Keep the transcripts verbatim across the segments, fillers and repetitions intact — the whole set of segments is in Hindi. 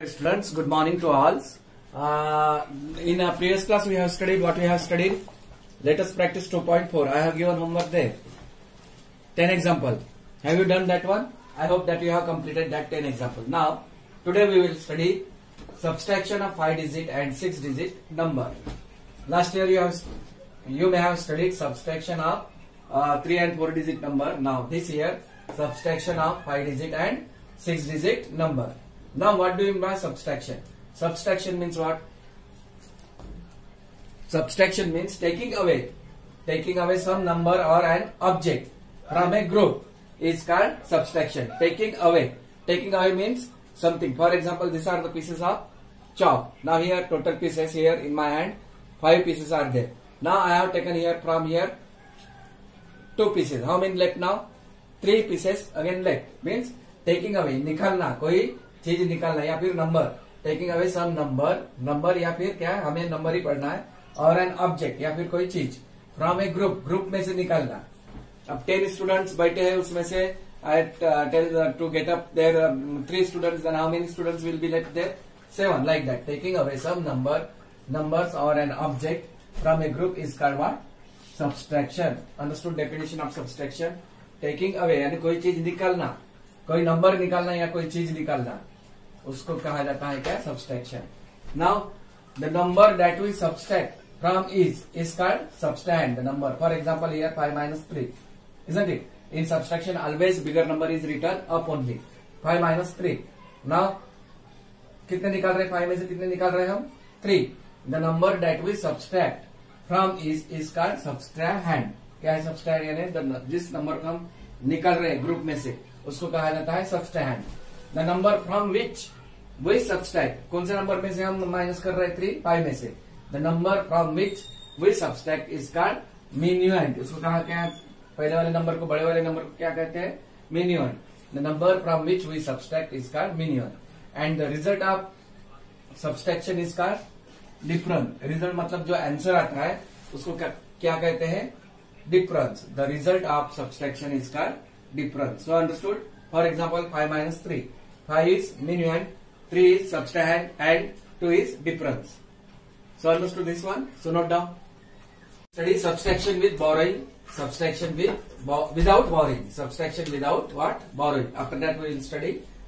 Students, good morning to all. Uh, in a previous class we have studied what we have studied. Let us practice two point four. I have given homework there. ten example. Have you done that one? I hope that you have completed that ten example. Now, today we will study subtraction of five digit and six digit number. Last year you have you may have studied subtraction of uh, three and four digit number. Now this year subtraction of five digit and six digit number. Now what do you mean by subtraction? Subtraction means what? Subtraction means taking away, taking away some number or an object from a group is called subtraction. Taking away, taking away means something. For example, these are the pieces of chalk. Now here total pieces here in my hand, five pieces are there. Now I have taken here from here two pieces. How many left now? Three pieces again left. Means taking away, निकालना, कोई चीज निकालना या फिर number. Taking away some number, number या फिर क्या है, हमें नंबर ही पढ़ना है, और एन ऑब्जेक्ट या फिर कोई चीज फ्रॉम ए ग्रुप, ग्रुप में से निकालना. अब टेन स्टूडेंट्स बैठे हैं, उसमें से I tell to get up there three students, then how many students will be left there? Seven. Like that. Taking away some number, numbers or an object from a group is called what? Subtraction. Understood definition of subtraction? Taking away यानी कोई चीज निकालना, कोई नंबर निकालना या कोई चीज निकालना, उसको कहा जाता है क्या? Subtraction. Now the number that we subtract from is is called subtrahend. The number, for example, here five minus three, isn't it? In subtraction always bigger number is written up only. five minus three. Now कितने निकाल रहे हैं? five में से कितने निकाल रहे हैं हम? three. The number that we subtract from is is called subtrahend. क्या है subtrahend? यानी जिस नंबर को हम निकाल रहे हैं ग्रुप में से उसको कहा जाता है subtrahend. The number from which we subtract, कौन से नंबर में से हम माइनस कर रहे हैं? थ्री, फाइव में से. The number from which we subtract is called minuend. उसको कहा क्या? पहले वाले नंबर को, बड़े वाले नंबर को क्या कहते हैं? Minuend. The number from which we subtract is called minuend. And the result of subtraction is called difference. Result मतलब जो आंसर आता है उसको क्या, क्या कहते हैं? Difference. The result of subtraction is called difference. So understood? For example five minus three, five is minuend, three is subtrahend and two is difference. So understood this one? So note down. Study subtraction with borrowing, subtraction with without borrowing, subtraction without what? Borrowing. After that we will study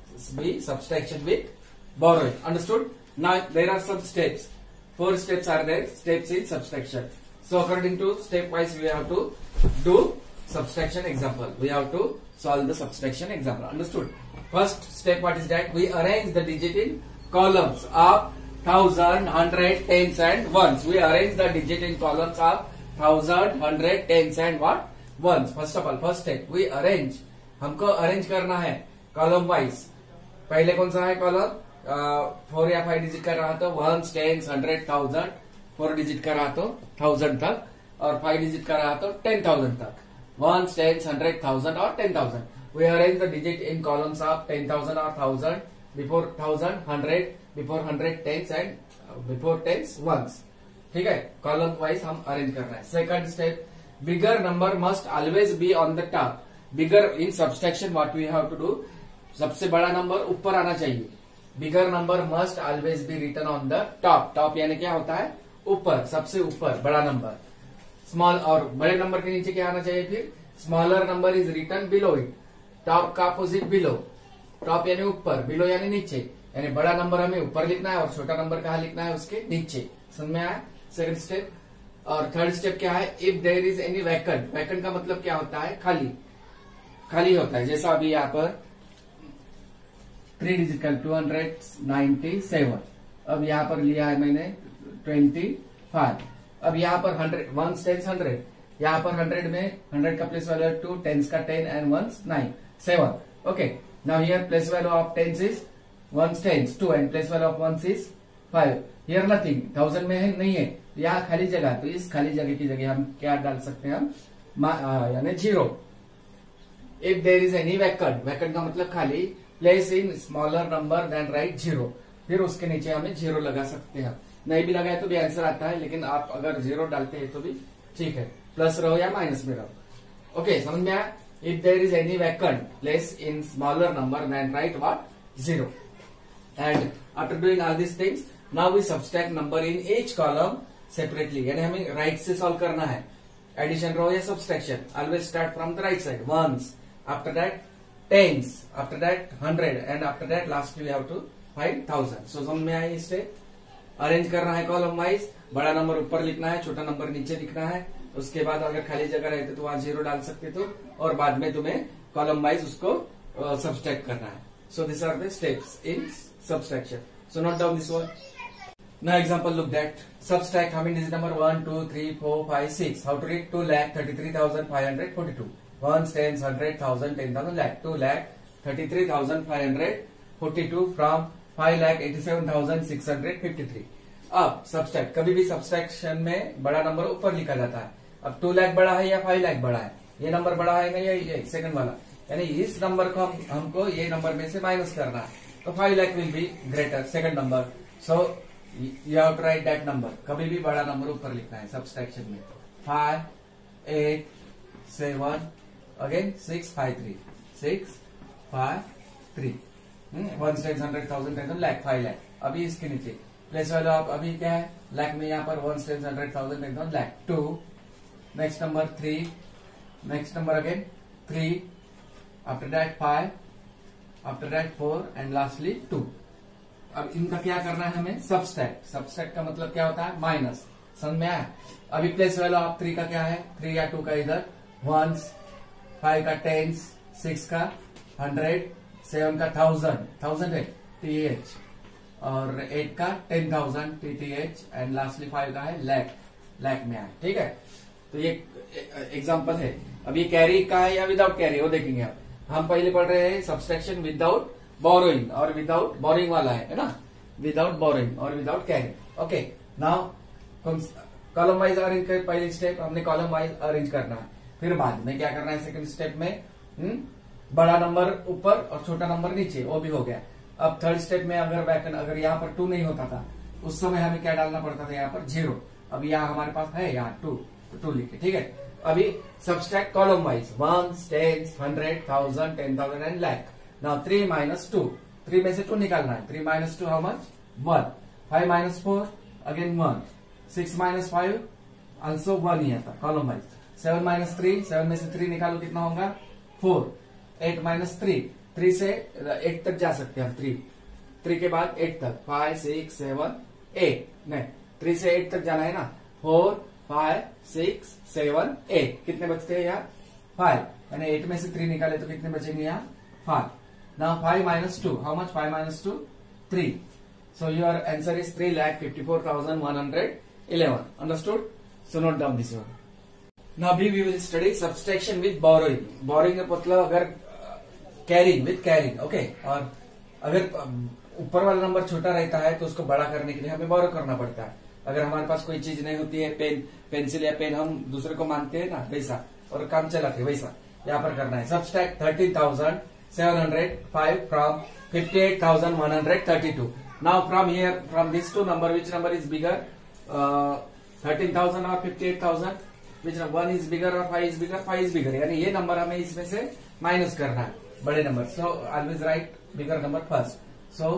be subtraction with borrowing. Understood? Now there are some steps. Four steps are there, steps in subtraction. So according to step wise we have to do subtraction example. We have to solve the subtraction example. Understood? First step, what is that? We arrange the digit in columns of thousand, hundred, tens and ones. We arrange the digit in columns of thousand, hundred, tens and what? Ones. First of all, first step, we arrange. हमको arrange करना है column wise. पहले कौन सा है column? फोर या फाइव डिजिट का रहा तो one, tens, hundred, thousand. Four digit का रहा तो थाउजेंड तक, और फाइव डिजिट का रहा तो टेन थाउजेंड तक. वन, टेन्स, हंड्रेड, थाउजेंड और ten thousand. We arrange the digit in columns of ten thousand और thousand, before thousand hundred, before hundred tens and before tens ones. ठीक है, कॉलम वाइज हम अरेंज कर रहे हैं. Second step, bigger number must always be on the top. Bigger in subtraction what we have to do, सबसे बड़ा नंबर ऊपर आना चाहिए. Bigger number must always be written on the top. Top यानी क्या होता है? ऊपर, सबसे ऊपर बड़ा नंबर. स्मॉल, और बड़े नंबर के नीचे क्या आना चाहिए फिर? Smaller number is written below it. Top का अपोजिट बिलो. टॉप यानी ऊपर, बिलो यानी नीचे. यानी बड़ा नंबर हमें ऊपर लिखना है और छोटा नंबर कहाँ लिखना है? उसके नीचे. समझ में आया? Second step. और थर्ड स्टेप क्या है? If there is any vacant. Vacant का मतलब क्या होता है? खाली, खाली होता है. जैसा अभी यहाँ पर थ्री डिजिट का टू हंड्रेड नाइन्टी सेवन. अब यहाँ पर लिया है मैंने ट्वेंटी फाइव. अब यहाँ पर हंड्रेड, वन, टेन्स, हंड्रेड. यहाँ पर हंड्रेड में हंड्रेड का प्लेस वैल्यू टू, टेन्स का ten and ones nine, seven. Okay, now here place value of tens is one, tens two and place value of ones is five. Here nothing, thousand में है नहीं है, यहाँ खाली जगह. तो इस खाली जगह की जगह हम क्या डाल सकते हैं? हम यानी zero. If there is any vacant, vacant का मतलब खाली, place in smaller number then write zero. फिर उसके नीचे हमें जीरो लगा सकते हैं. नहीं भी लगाए तो भी आंसर आता है, लेकिन आप अगर जीरो डालते हैं तो भी ठीक है, प्लस रहो या माइनस में रहो. ओके, समझ में आया? If there is any vacant, place in smaller number then write what? Zero. And after doing all this things now we subtract number in each column separately, यानी हमें राइट से सॉल्व करना है एडिशन रो या subtraction. Always start from the right side. Ones, after that tens, after that hundred and after that last we have to find thousand. So समझ में आई स्टेप. अरेंज करना है कॉलम वाइज. बड़ा नंबर ऊपर लिखना है, छोटा नंबर नीचे लिखना है. उसके बाद अगर खाली जगह रहती तो वहां जीरो डाल सकते तो, और बाद में तुम्हें कॉलम वाइज उसको सब्सट्रैक्ट uh, करना है. So this are the steps in subtraction. So note down this one. Now example, look that. Subtract how many digit number? one, two, three, four, five, six. How to read? two lakh thirty-three thousand five hundred forty-two. Ones, tens, hundred, thousand, ten thousand, lakh. two lakh thirty-three thousand five hundred forty-two from five lakh eighty-seven thousand six hundred fifty-three. अब subtract, कभी भी subtraction में बड़ा नंबर ऊपर लिखा जाता है. अब टू लाख बड़ा है या फाइव लाख बड़ा है? ये नंबर बड़ा है ना, ये ये सेकंड वाला, यानी इस नंबर को हम हमको ये नंबर में से माइनस करना है. तो five lakh will be greater, second number. So you have to write that number. कभी भी बड़ा नंबर ऊपर लिखना है सब्सट्रैक्शन में. Five, eight, seven, again six, five, three, six, five, three. One ten hundred thousand ten lakh, five lakh. अभी इसके नीचे प्लेस वैल्यू आप अभी क्या है लैख में, यहाँ पर one ten hundred thousand ten lakh. Two, next number three, next number again three, after that five, after that four and lastly two. अब इनका क्या करना है हमें? सब्सट्रैक्ट. सब्सट्रैक्ट का मतलब क्या होता है? माइनस. समझ में आया? अभी प्लेस वैल्यू आप थ्री का क्या है? थ्री या टू का इधर वंस, फाइव का टेंस, सिक्स का हंड्रेड, सेवन का थाउजेंड, थाउजेंड है टी एच, और एट का ten thousand T T H, and lastly five का है लैख, लैख में आया. ठीक है, तो ये एग्जाम्पल है. अब ये कैरी का है या विदाउट कैरी वो देखेंगे. आप हम पहले पढ़ रहे हैं सब्सट्रैक्शन विदाउट बोरोइंग और विदाउट बोरिंग वाला है है ना, विदाउट बोरिंग और without carry. Okay, now column wise arrange कर. पहले स्टेप हमने कॉलम वाइज अरेंज करना है. फिर बाद में क्या करना है सेकंड स्टेप में? हुँ? बड़ा नंबर ऊपर और छोटा नंबर नीचे, वो भी हो गया. अब थर्ड स्टेप में अगर बैक अगर यहाँ पर टू नहीं होता था उस समय हमें क्या डालना पड़ता था? यहाँ पर जीरो. अब यहाँ हमारे पास है यहाँ टू, तो टू लिखे. ठीक है, अभी subtract column wise. Ones, tens, hundred, thousand, ten thousand and lakh. Now three minus two. three में से two निकालना है. three minus two how much? one. five minus four again one. six minus five also one ही आता column wise. seven minus three. seven में से three निकालो कितना होगा? four. eight minus three. three से eight तक जा सकते हैं हम. three. three के बाद eight तक. five, six, seven, eight. नहीं, three से eight तक जाना है ना. four, five, six, seven, eight. कितने बचते हैं यार? five. यानी eight में से three निकाले तो कितने बचेंगे यहाँ? five. Now five minus two. How much? five minus two? three. So your answer is three lakh fifty-four thousand one hundred eleven. Understood? So note down this one. Now we will study subtraction with borrowing. Borrowing का मतलब अगर carrying with carrying. Okay. और अगर ऊपर वाला नंबर छोटा रहता है तो उसको बड़ा करने के लिए हमें borrow करना पड़ता है. अगर हमारे पास कोई चीज नहीं होती है, पेन, पेंसिल या पेन हम दूसरे को मांगते हैं ना, वैसा, और काम चलाते वैसा यहाँ पर करना है. Subtract thirteen thousand seven hundred five from fifty-eight thousand one hundred thirty-two. Now from here, from these two number, which number is bigger? Uh, thirteen thousand or fifty-eight thousand? Which number? One is bigger or five is bigger? Five is bigger. यानी ये नंबर हमें इसमें से माइनस करना है, बड़े number. So always write bigger number first. So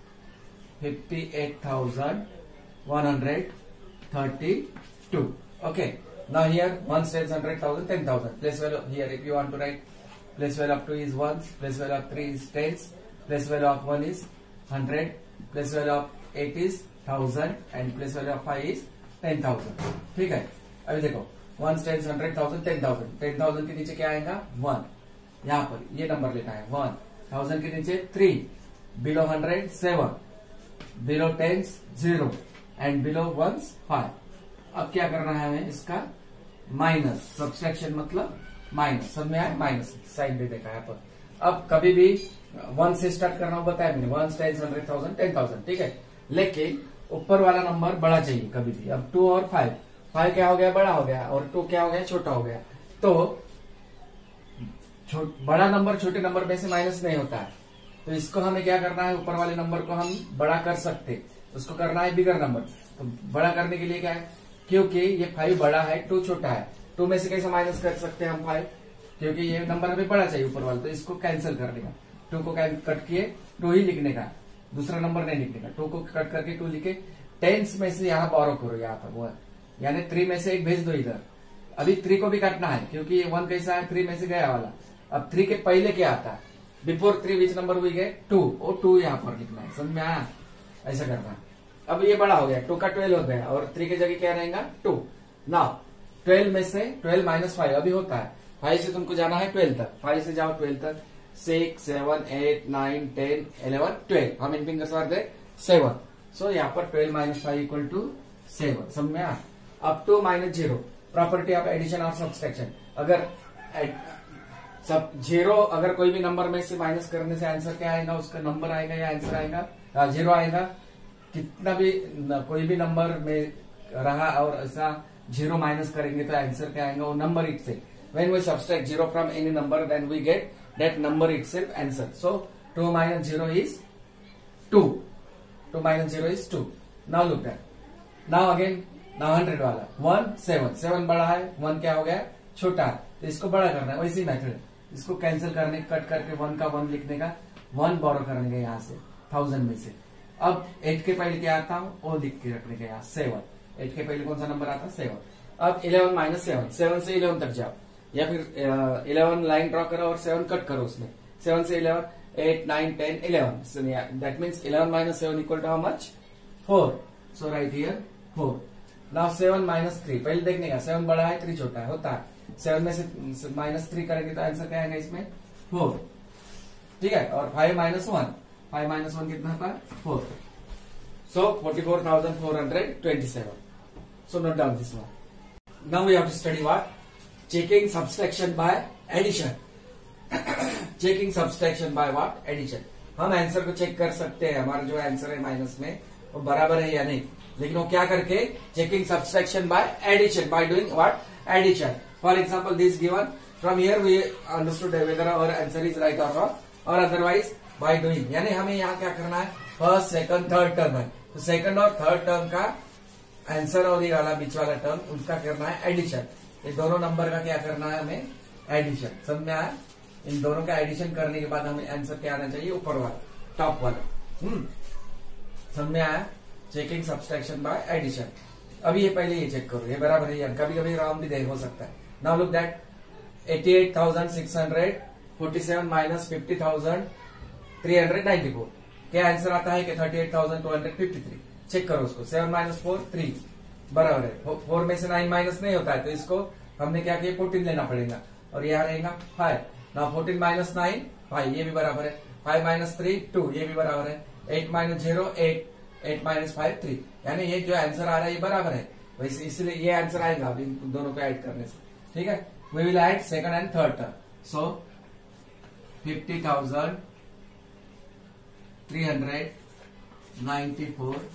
fifty-eight thousand one hundred thirty-two. Okay. Now here one tens, hundred thousand, ten thousand. Place value here if you want to write. Place value of two is ones, place value of three is tens, place value of one is hundred, place value of eight is thousand, and place value of five is ten thousand. ठीक है, अभी देखो one tens, hundred thousand, ten thousand. ten thousand के नीचे क्या आएगा? one. यहाँ पर ये नंबर लेना है one. thousand के नीचे three, below hundred seven, below tens zero, and below ones five. अब क्या करना है हमें? इसका माइनस. सब्सट्रैक्शन मतलब माइनस. सब में आए माइनस साइन दे देखा है पर. अब कभी भी वन से स्टार्ट करना बताया मैंने. One ten, hundred thousand, ten thousand. ठीक है, लेकिन ऊपर वाला नंबर बड़ा चाहिए कभी भी. अब टू और फाइव, फाइव क्या हो गया? बड़ा हो गया, और टू क्या हो गया? छोटा हो गया. तो बड़ा नंबर छोटे नंबर में से माइनस नहीं होता है, तो इसको हमें क्या करना है? ऊपर वाले नंबर को हम बड़ा कर सकते, उसको करना है बिगर नंबर. तो बड़ा करने के लिए क्या है? क्योंकि ये फाइव बड़ा है, टू छोटा है, टू में से कैसे माइनस कर सकते हैं हम फाइव? क्योंकि ये नंबर हमें बड़ा चाहिए ऊपर वाला, तो इसको कैंसिल कर देगा. टू को कट किए, टू ही लिखने का. दूसरा नंबर नहीं लिखने का, टू को कट करके टू लिखे, टेंस में से यहाँ बोरो करो, यहाँ पर वन, यानी थ्री में से एक भेज दो इधर। अभी थ्री को भी काटना है क्योंकि वन कैसा है, थ्री में से गया वाला। अब थ्री के पहले क्या आता है, बिफोर थ्री विच नंबर हुई गए, टू, वो टू यहाँ पर लिखना है, समझ में आया, ऐसा करना है। अब ये बड़ा हो गया, टू का ट्वेल्व हो गया और थ्री की जगह क्या रहेगा, टू। नाउ ट्वेल्व में से ट्वेल्व माइनस फाइव अभी होता है, फाइव से तुमको जाना है ट्वेल्व तक, फाइव से जाओ ट्वेल्व तक, six seven eight nine ten eleven twelve, हम in fingers are there seven, so यहाँ पर twelve minus five equal to seven, समझ में आया। अब two minus zero, property of addition और सब्सट्रैक्शन, अगर सब जीरो अगर कोई भी नंबर में से माइनस करने से आंसर क्या आएगा, उसका नंबर आएगा या आंसर आएगा, जीरो आएगा। कितना भी न, कोई भी नंबर में रहा और ऐसा जीरो माइनस करेंगे तो आंसर क्या आएगा, वो number itself. When we subtract zero from any number then we get that number itself answer. So two minus zero is two, two minus zero is two. Now look that, now again now hundred वाला, वन सेवन, सेवन बड़ा है, वन क्या हो गया, छोटा है, तो इसको बड़ा करना है। वैसी मेथड, इसको कैंसिल करने, कट करके वन का वन लिखने का, वन बोरो करने का यहाँ से थाउजेंड में से। अब एट के पहले क्या आता है, वो लिख के रखने का यहाँ सेवन, एट के पहले कौन सा नंबर आता है, सेवन। अब इलेवन माइनस सेवन, सेवन से इलेवन तक जाओ या फिर इलेवन लाइन ड्रॉ करो और सेवन कट करो उसमें, सेवन से eleven, eight nine ten eleven, that means eleven minus seven equal to how much, four. So write here four. Now seven minus three, पहले देखने का, सेवन बड़ा है, थ्री छोटा है, होता है। सेवन में से माइनस थ्री करेंगे तो आंसर क्या आएगा इसमें, फोर, ठीक है। और five minus one, five minus one कितना था, four. So forty four thousand four hundred twenty seven. So note down this one. Now we have to study what, checking subtraction by addition. Checking subtraction by what, addition. हम आंसर को चेक कर सकते हैं, हमारा जो आंसर है माइनस में वो बराबर है या नहीं, लेकिन वो क्या करके, checking subtraction by addition, by doing what, addition. For example this given, from here we understood whether our answer is right और रॉन्ग, और अदरवाइज बाय डूइंग, यानी हमें यहाँ क्या करना है, फर्स्ट सेकंड थर्ड टर्म है, तो सेकंड और थर्ड टर्म का आंसर और ये वाला बीच वाला टर्म, उनका करना है एडिशन। ये दोनों नंबर का क्या करना है हमें, एडिशन। समझ में आया, इन दोनों का एडिशन करने के बाद हमें आंसर क्या आना चाहिए, ऊपर वाला, टॉप वाला। हम्म समझ में आया, चेकिंग सब्सट्रैक्शन बाय एडिशन। अभी ये पहले ये चेक करो, ये बराबर है, कभी कभी रॉन्ग भी देख हो सकता है। Now look that eighty eight thousand six hundred forty seven minus fifty thousand three hundred ninety four, क्या आंसर आता है कि thirty eight thousand two hundred fifty three. Check करो उसको, सेवन माइनस फोर थ्री, बराबर है। फोर में से नाइन माइनस नहीं होता है, तो इसको हमने क्या किया, फोर्टीन लेना पड़ेगा, और यहाँ रहेगा five. Now fourteen minus nine five, ये भी बराबर है। फाइव माइनस थ्री टू, ये भी बराबर है। Eight minus zero eight, eight minus five three, यानी ये जो आंसर आ रहा है ये बराबर है, वैसे इसलिए ये आंसर आएगा इन दोनों को ऐड करने से, ठीक है। We will add second and third term, so fifty thousand three hundred ninety four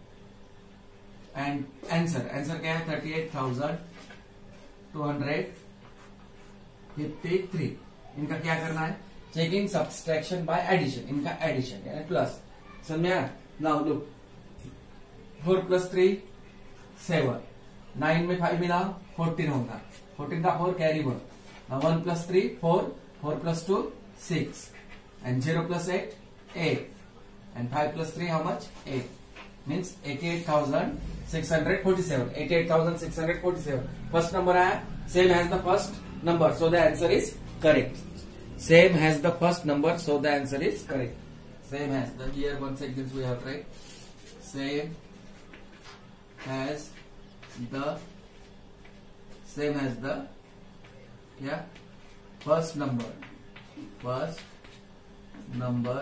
and answer, answer क्या है, thirty eight thousand two hundred fifty three. इनका क्या करना है, चेकिंग सब्सट्रैक्शन बाय एडिशन, इनका एडिशन यानी प्लस। समझ में आया। Now look, four plus three seven, nine में फाइव मिला फोर्टीन होगा, फोर्टीन का four carry one, one plus three four, four plus two six, and zero plus eight eight, and five plus three how much, eight, means eighty eight thousand six hundred forty seven, eighty eight thousand six hundred forty seven. First number आया, same has the first number, so the answer is correct. Same has the first number, so the answer is correct. Same has the, here one sentence we have tried. Same has the, same has the, yeah, first number, first number,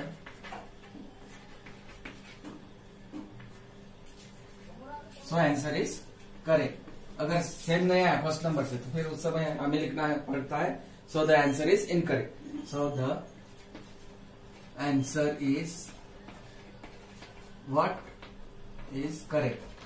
so answer is correct. अगर सेम नहीं आया फर्स्ट नंबर से तो फिर उस समय हमें लिखना है पड़ता है, so the answer is incorrect. So the answer is what is correct.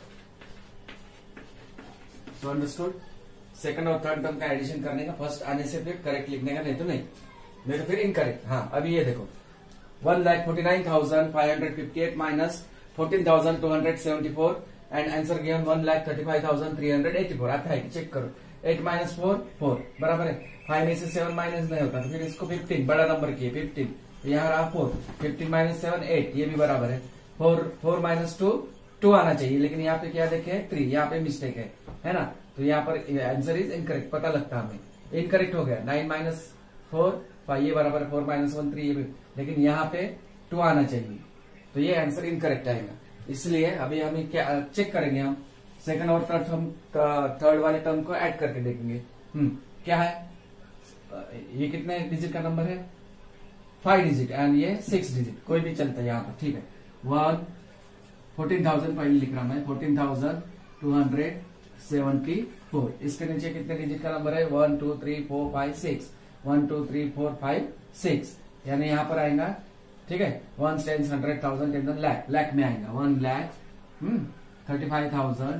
So understood? Second और थर्ड टर्म का एडिशन करने का फर्स्ट आने से फिर करेक्ट लिखने का, नहीं तो नहीं, नहीं तो फिर इनकरेक्ट। हाँ अभी ये देखो, one lakh forty nine thousand five hundred fifty eight minus fourteen thousand two hundred seventy four and answer given one lakh thirty five thousand three hundred eighty four. आता है कि चेक करो, एट माइनस फोर फोर बराबर है, फाइव में से सेवन माइनस नहीं होता तो फिर इसको फिफ्टीन, बड़ा नंबर किए फिफ्टीन, तो यहाँ रहा four, fifteen minus seven eight, ये भी बराबर है। Four four minus two two आना चाहिए, लेकिन यहाँ पे क्या देखे थ्री, यहाँ पे मिस्टेक है, है ना। तो यहाँ पर आंसर इज इनकरेक्ट, पता लगता हमें इनकरेक्ट हो गया। नाइन माइनस फोर फाइव, ये बराबर है फोर माइनस वन थ्री, ये भी, लेकिन यहाँ पे टू आना चाहिए, तो ये आंसर इनकरेक्ट आएगा। इसलिए अभी हम क्या चेक करेंगे, हम सेकंड और थर्ड टर्म थर्ड वाले टर्म को ऐड करके देखेंगे। हम्म क्या है, ये कितने डिजिट का नंबर है, फाइव डिजिट, एंड ये सिक्स डिजिट, कोई भी चलता है यहाँ पर, ठीक है। वन फोर्टीन थाउजेंड पहले लिख रहा मैं, fourteen thousand two hundred seventy four. इसके नीचे कितने डिजिट का नंबर है, one two three four five six, one two three four five six, यानी यहाँ पर आएगा, ठीक है। One tens hundred thousand ten lakh, lakh में आएगा, one lakh hmm thirty five thousand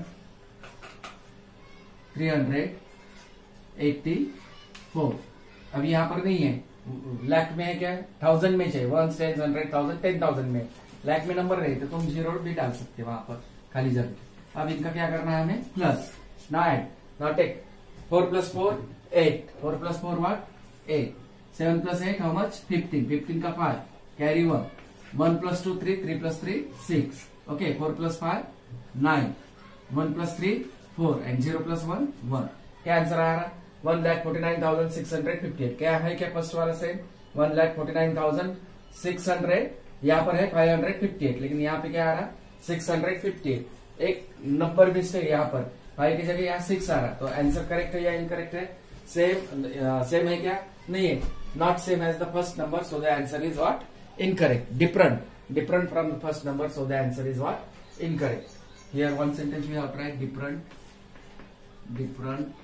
three hundred eighty four. अभी यहाँ पर नहीं है, लैख में है क्या, थाउजेंड में चाहिए, one tens hundred thousand ten thousand में, लैख में नंबर नहीं तो तुम जीरो भी डाल सकते हो वहां पर खाली जगह। अब इनका क्या करना है हमें, प्लस, ना एड, ना take. Four plus four eight, four plus four what eight, seven plus eight how much, fifteen, fifteen का five, carry one, one plus two three, three plus three six, okay. Four plus five nine, one plus three four, and zero plus one one. क्या आंसर आ रहा, one lakh forty nine thousand six hundred fifty eight. क्या है, क्या फर्स्ट वाला same, one lakh forty nine thousand six hundred, यहाँ पर है फाइव हंड्रेड फिफ्टी एट, लेकिन यहाँ पे क्या आ रहा, सिक्स हंड्रेड फिफ्टी एट। एक नंबर मिस्टेक यहाँ पर, फाइव की जगह यहाँ सिक्स आ रहा, तो आंसर करेक्ट है या इनकरेक्ट है, सेम सेम है क्या, नहीं है, not same as the first number, so the answer is what, incorrect, different, different from the first number, so the answer is what, incorrect. Here one sentence we have tried, different, different,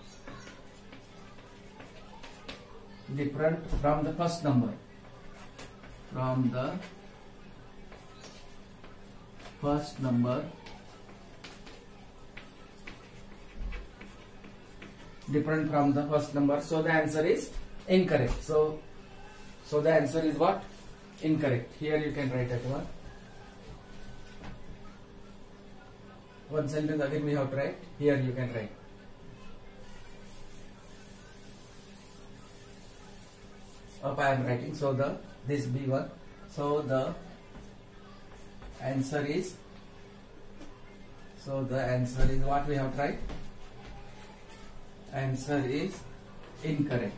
different from the first number, from the first number, different from the first number, so the answer is incorrect. So, so the answer is what, incorrect. Here you can write at one. One sentence again we have tried. Here you can write. Up I am writing. So the this B one. So the answer is. So the answer is what we have tried. Answer is incorrect.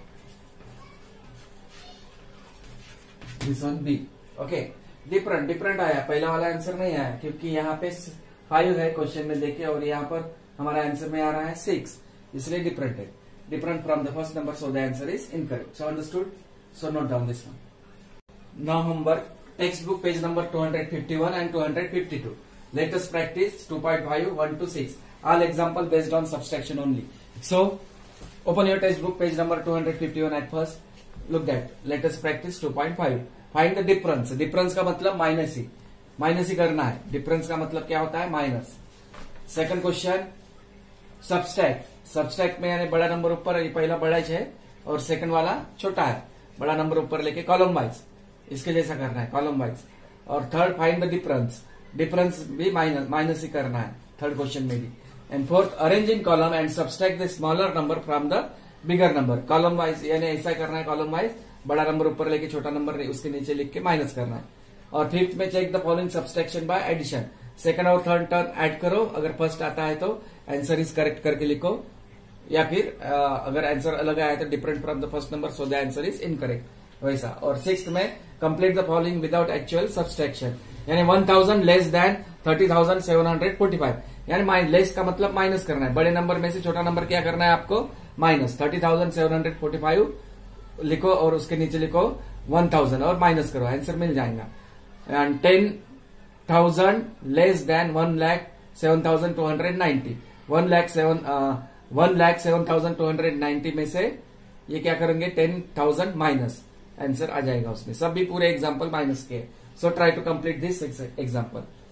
This one B, okay. Different, different आया, पहला वाला आंसर नहीं आया क्योंकि यहाँ पे फाइव है क्वेश्चन में देखे, और यहाँ पर हमारा आंसर में आ रहा है सिक्स, इसलिए डिफरेंट है, different from the first number, so the answer is incorrect. So understood, so note down this one. Now हम work text book page number two hundred fifty one and two hundred fifty two. Let us practice two point five, one to six. All example based on subtraction only. So, open your textbook page number two hundred fifty-one at first. Look that. Let us practice two point five. Find the difference. Difference का मतलब माइनस ही माइनस ही करना है. डिफरेंस का मतलब क्या होता है? Minus. Second question subtract. Subtract में यानी बड़ा नंबर ऊपर, ये पहला बड़ा है और सेकंड वाला छोटा है. बड़ा नंबर ऊपर लेके कॉलम वाइज इसके जैसा करना है, कॉलम वाइज. और third find the difference. Difference भी माइनस माइनस ही करना है थर्ड क्वेश्चन में भी. And fourth arrange in column and subtract the smaller number from the bigger number. Column wise यानी ऐसा करना है, कॉलम वाइज बड़ा नंबर ऊपर लेके छोटा नंबर उसके नीचे लिख के माइनस करना है. और फिफ्थ में check the following subtraction by addition. Second और थर्ड टर्म ऐड करो, अगर फर्स्ट आता है तो आंसर इज करेक्ट करके लिखो, या फिर आ, अगर आंसर अलग आया तो different from the first number, so the answer is incorrect वैसा. और सिक्स्थ में complete the following without actual subtraction. यानी one thousand less than thirty thousand seven hundred forty five. यानी लेस का मतलब माइनस करना है. बड़े नंबर में से छोटा नंबर क्या करना है आपको? Minus. Thirty thousand seven hundred forty five लिखो और उसके नीचे लिखो वन थाउजेंड और माइनस करो, आंसर मिल जाएगा. And ten thousand less than one lakh seven thousand two hundred ninety. One lakh seven one lakh seven thousand two hundred ninety में से ये क्या करेंगे? टेन थाउजेंड माइनस, आंसर आ जाएगा उसमें. सब भी पूरे एग्जाम्पल माइनस के. So try to complete this example.